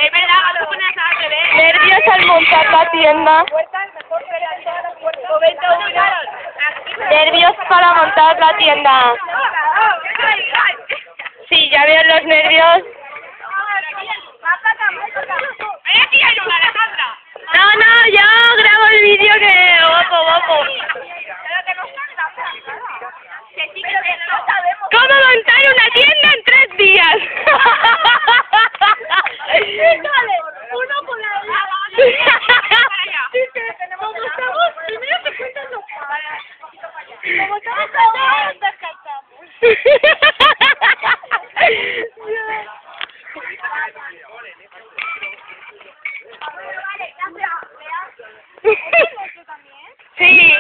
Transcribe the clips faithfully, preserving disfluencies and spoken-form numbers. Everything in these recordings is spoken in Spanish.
Es verdad, vamos a poner a que ver. Nervios al montar la tienda. Nervios para montar la tienda. Sí, ya veo los nervios. Ven aquí, ayuda, Alejandra. No, no, yo grabo el vídeo que guapo, guapo. ¿Cómo montar una tienda en tres días? Uno con la como estamos, primero te cuentan los como estamos todos descansamos. Sí.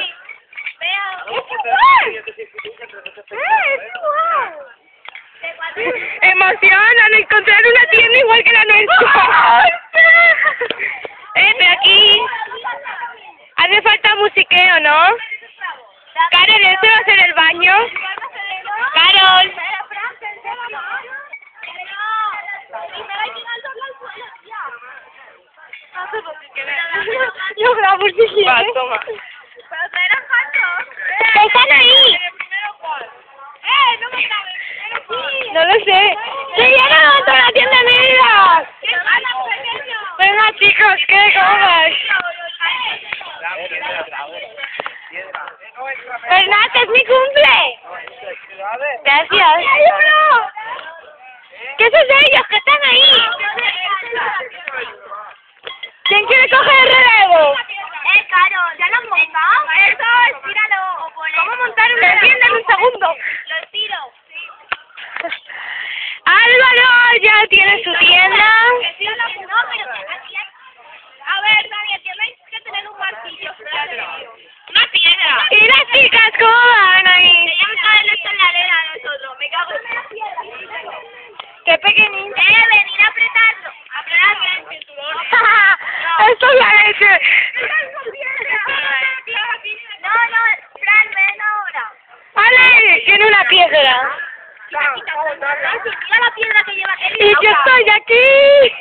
Emoción al encontrar una tienda igual que la nuestra. Eh, pero aquí hace falta musiqueo, ¿no? Carol, ¿este va a ser el baño? Carol. Yo grabo si quieres. Va, toma. Pero traerán faltos. ¡Están ahí! ¡Eh, no me sabes! No lo sé. ¡Que ya no monto la tienda de mi vida! Venga, chicos, ¿qué? ¿Cómo vas? Bernat, es mi cumple. Gracias. ¿Qué son ellos que están ahí? ¿Quién quiere coger el relevo? Eh, Caro, ¿ya lo has montado? Eso, estíralo. ¿Cómo montar una tienda en un segundo? Lo estiro. Álvaro ya tiene su tienda. A ver, Daniel, tienes que tener un martillo. Una piedra. ¿Y las chicas cómo van ahí? Se llama caer esto en la arena a nosotros. Me cago en la piedra. ¡Qué pequeñito! Eh, venir a apretarlo. Apretar bien el cinturón. ¡Esto es la leche! No, no, Fran, ven ahora. ¡Vale! Tiene una piedra. Mira la piedra que lleva Kelly. ¡Y yo estoy aquí!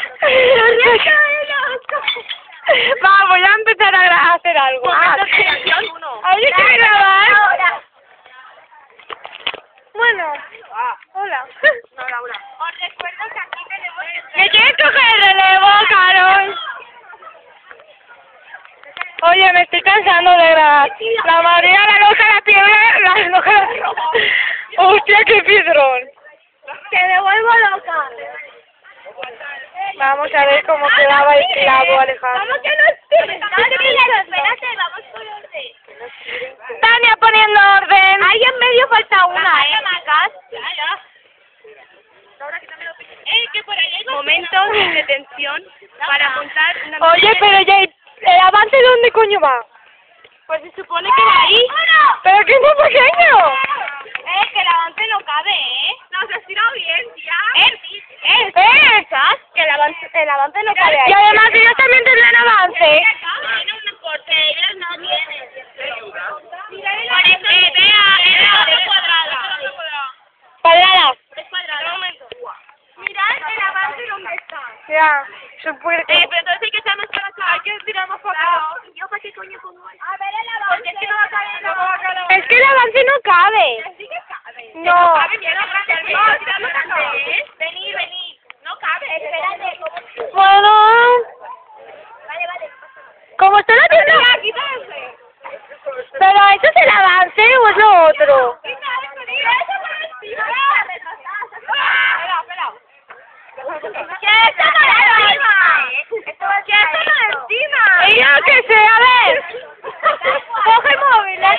Va, voy a empezar a, gra- a hacer algo. Ah, ¿alguien quiere grabar? Bueno. Hola. No, Laura. Os recuerdo que aquí tenemos... ¿Me quieres coger el relevo, Carol? Oye, me estoy cansando de grabar. La María, la loca, la piedra, la loca, la... ¡Hostia, qué piedrón! Te devuelvo loca. Vamos a ver cómo quedaba el clavo, Alejandro. Vamos que no esté. Espérate, vamos por orden. Tania poniendo orden. Ahí en medio falta una, ¿eh, chicas? Eh, que por ahí hay Momentos de tensión para montar una... Oye, pero ya, ¿el avance dónde coño va? Pues se supone que va ahí. ¡Pero que es muy pequeño! Eh, que el avance no cabe, ¿eh? No, se ha estirado bien, tía. Eh, eh, ¡Eh! que el avance, el avance no cabe ahí. Y además ellos también tendrán avance. Tiene un corte, ellos no tienen. Por eso, eh, vea, era es cuadrada. Cuadrada. Es cuadrada. Un momento. Mirad el avance dónde está. Ya, supongo Eh, pero entonces hay que echarnos para acá. Hay que tirarnos para acá. ¿Yo para qué coño pongo eso? A ver el avance. Porque es que no va a caber. No va a caber. Es que el avance no cabe. Sí que cabe. No. Cabe bien, no cabe. No, tirarnos acá. Venid, venid. No cabe. Espérate. Bueno, Vale, vale. como está la tienda... Mira, quítase. Pero ¿eso es el avance o es lo otro? Quita eso, mira eso por encima. Espera, espera. ¿Qué es eso por encima? ¿Qué es eso por encima? Y yo qué sé, a ver. Coge el móvil. ¿eh?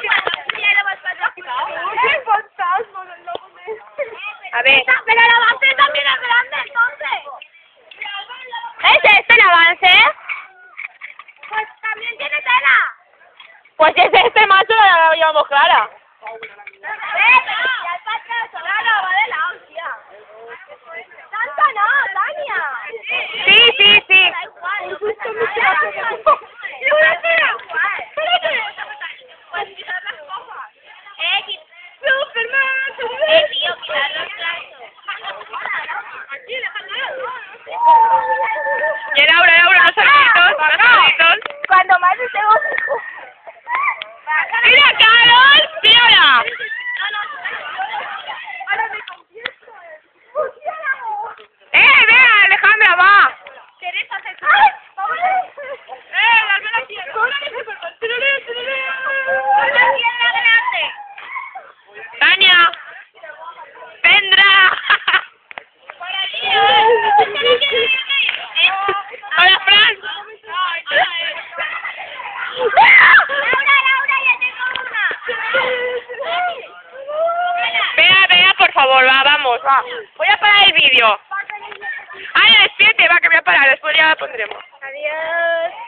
A ver. Pero el avance también es grande, entonces. ¿Es este el avance? Pues también tiene tela. Pues es este macho, la llevamos clara. ¡Eh! Ya el patrazo, claro, va de lado, tía. ¡Tanto no, Tania! Sí, sí, sí. Da igual. ¡Y una tela! ¡Espérate! Pues quitar las cosas. ¡Eh, quitar! ¡Superman! ¡Eh, tío, quitar los platos! Aquí, déjalo. Y Laura, Laura, los saluditos, los saluditos. Cuando más esté hocico. ¡Mira, Carol! ¡Mira! ¡Eh, vea, Alejandra, va! Teresa se ¡ay! ¡Vamos! ¡Eh, las velas tienen! ¡Tania! ¡Tendra! ¡Hola, Fran! Laura, Laura, ya tengo una. Vea, vea, por favor, va, vamos, va. Voy a parar el vídeo. Ay, despídete, va, que voy a parar, después ya la pondremos. Adiós.